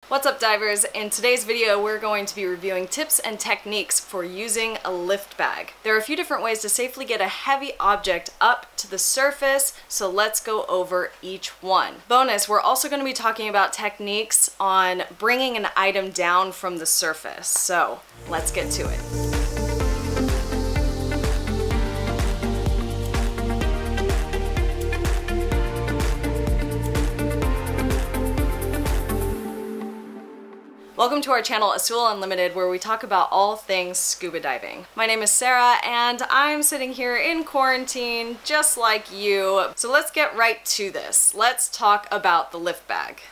What's up, divers? In today's video we're going to be reviewing tips and techniques for using a lift bag. There are a few different ways to safely get a heavy object up to the surface, so let's go over each one. Bonus, we're also going to be talking about techniques on bringing an item down from the surface, so let's get to it. Welcome to our channel Azul Unlimited, where we talk about all things scuba diving. My name is Sarah and I'm sitting here in quarantine just like you. So let's get right to this. Let's talk about the lift bag.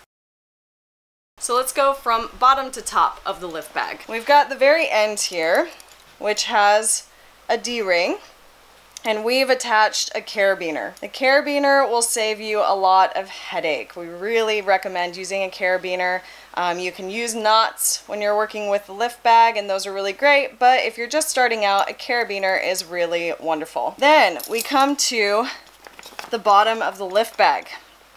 So let's go from bottom to top of the lift bag. We've got the very end here, which has a D-ring, and we've attached a carabiner. The carabiner will save you a lot of headache. We really recommend using a carabiner. You can use knots when you're working with the lift bag, and those are really great, but if you're just starting out, a carabiner is really wonderful. Then we come to the bottom of the lift bag.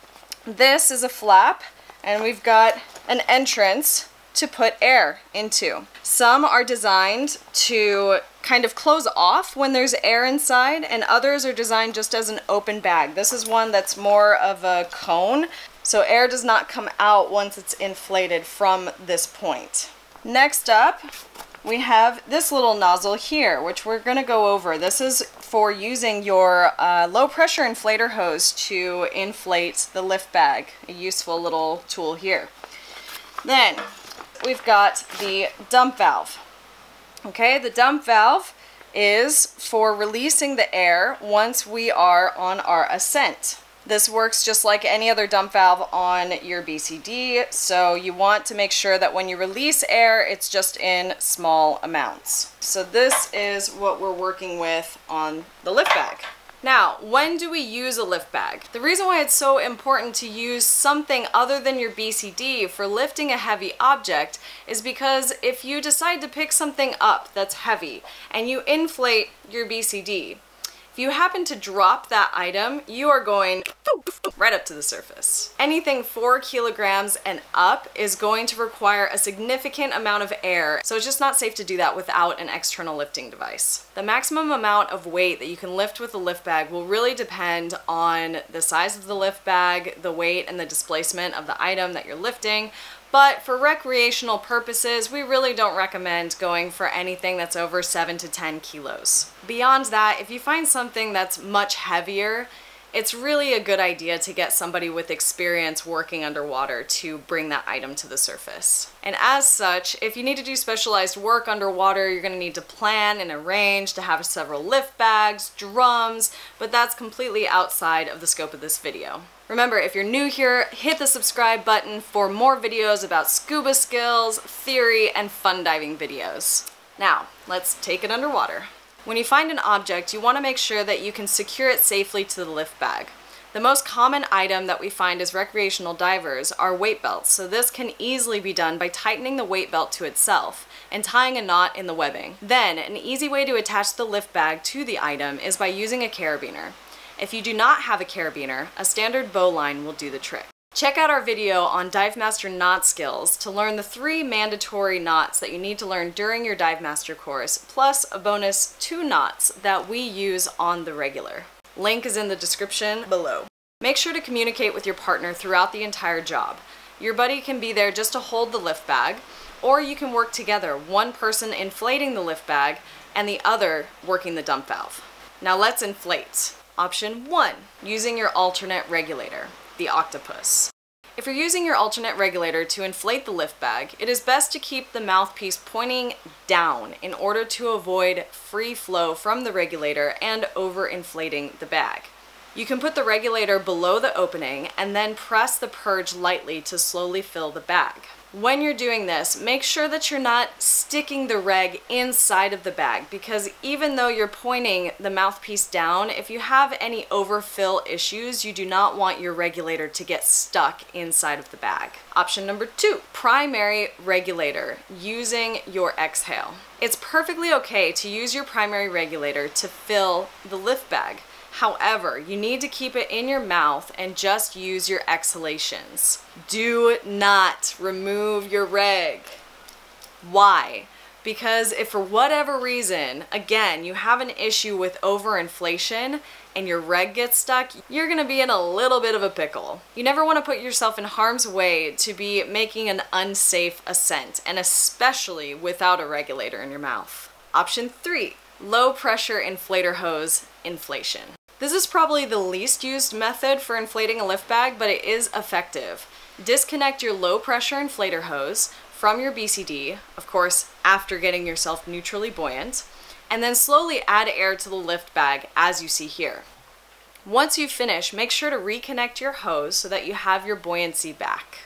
This is a flap, and we've got an entrance to put air into. Some are designed to kind of close off when there's air inside, and others are designed just as an open bag. This is one that's more of a cone, so air does not come out once it's inflated from this point. Next up, we have this little nozzle here, which we're going to go over. This is for using your low pressure inflator hose to inflate the lift bag. A useful little tool here. Then we've got the dump valve. Okay, the dump valve is for releasing the air once we are on our ascent. This works just like any other dump valve on your BCD, so you want to make sure that when you release air, it's just in small amounts. So this is what we're working with on the lift bag. Now, when do we use a lift bag? The reason why it's so important to use something other than your BCD for lifting a heavy object is because if you decide to pick something up that's heavy and you inflate your BCD, if you happen to drop that item, you are going right up to the surface. Anything 4 kilograms and up is going to require a significant amount of air, so it's just not safe to do that without an external lifting device. The maximum amount of weight that you can lift with a lift bag will really depend on the size of the lift bag, the weight, and the displacement of the item that you're lifting. But for recreational purposes, we really don't recommend going for anything that's over 7 to 10 kilos. Beyond that, if you find something that's much heavier, it's really a good idea to get somebody with experience working underwater to bring that item to the surface. And as such, if you need to do specialized work underwater, you're going to need to plan and arrange to have several lift bags, drums, but that's completely outside of the scope of this video. Remember, if you're new here, hit the subscribe button for more videos about scuba skills, theory, and fun diving videos. Now, let's take it underwater. When you find an object, you want to make sure that you can secure it safely to the lift bag. The most common item that we find as recreational divers are weight belts, so this can easily be done by tightening the weight belt to itself and tying a knot in the webbing. Then, an easy way to attach the lift bag to the item is by using a carabiner. If you do not have a carabiner, a standard bowline will do the trick. Check out our video on Divemaster knot skills to learn the 3 mandatory knots that you need to learn during your Divemaster course, plus a bonus 2 knots that we use on the regular. Link is in the description below. Make sure to communicate with your partner throughout the entire job. Your buddy can be there just to hold the lift bag, or you can work together, one person inflating the lift bag and the other working the dump valve. Now let's inflate. Option 1, using your alternate regulator, the octopus. If you're using your alternate regulator to inflate the lift bag, it is best to keep the mouthpiece pointing down in order to avoid free flow from the regulator and overinflating the bag. You can put the regulator below the opening and then press the purge lightly to slowly fill the bag. When you're doing this, make sure that you're not sticking the reg inside of the bag, because even though you're pointing the mouthpiece down, if you have any overfill issues, you do not want your regulator to get stuck inside of the bag. Option number 2, primary regulator, using your exhale. It's perfectly okay to use your primary regulator to fill the lift bag. However, you need to keep it in your mouth and just use your exhalations. Do not remove your reg. Why? Because if for whatever reason, again, you have an issue with overinflation and your reg gets stuck, you're gonna be in a little bit of a pickle. You never wanna put yourself in harm's way to be making an unsafe ascent, and especially without a regulator in your mouth. Option 3, low pressure inflator hose inflation. This is probably the least used method for inflating a lift bag, but it is effective. Disconnect your low pressure inflator hose from your BCD, of course, after getting yourself neutrally buoyant, and then slowly add air to the lift bag as you see here. Once you finish, make sure to reconnect your hose so that you have your buoyancy back.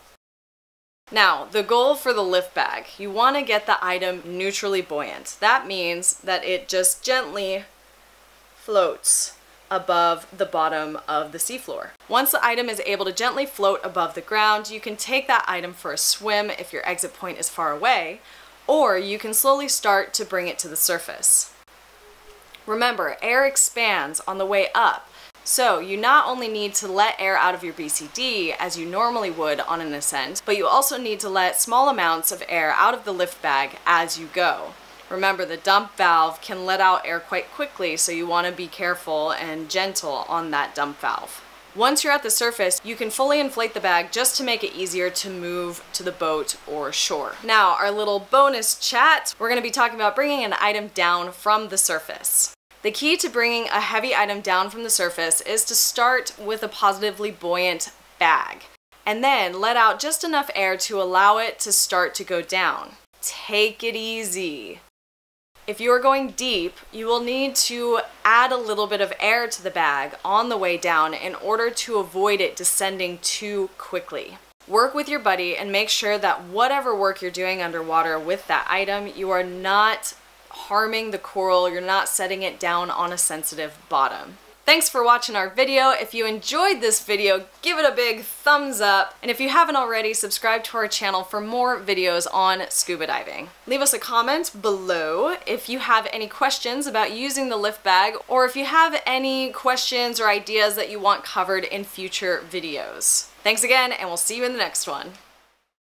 Now, the goal for the lift bag, you want to get the item neutrally buoyant. That means that it just gently floats above the bottom of the seafloor. Once the item is able to gently float above the ground, you can take that item for a swim if your exit point is far away, or you can slowly start to bring it to the surface. Remember, air expands on the way up, so you not only need to let air out of your BCD as you normally would on an ascent, but you also need to let small amounts of air out of the lift bag as you go. Remember, the dump valve can let out air quite quickly, so you want to be careful and gentle on that dump valve. Once you're at the surface, you can fully inflate the bag just to make it easier to move to the boat or shore. Now, our little bonus chat, we're going to be talking about bringing an item down from the surface. The key to bringing a heavy item down from the surface is to start with a positively buoyant bag, and then let out just enough air to allow it to start to go down. Take it easy. If you are going deep, you will need to add a little bit of air to the bag on the way down in order to avoid it descending too quickly. Work with your buddy and make sure that whatever work you're doing underwater with that item, you are not harming the coral, you're not setting it down on a sensitive bottom. Thanks for watching our video. If you enjoyed this video, give it a big thumbs up. And if you haven't already, subscribe to our channel for more videos on scuba diving. Leave us a comment below if you have any questions about using the lift bag, or if you have any questions or ideas that you want covered in future videos. Thanks again, and we'll see you in the next one.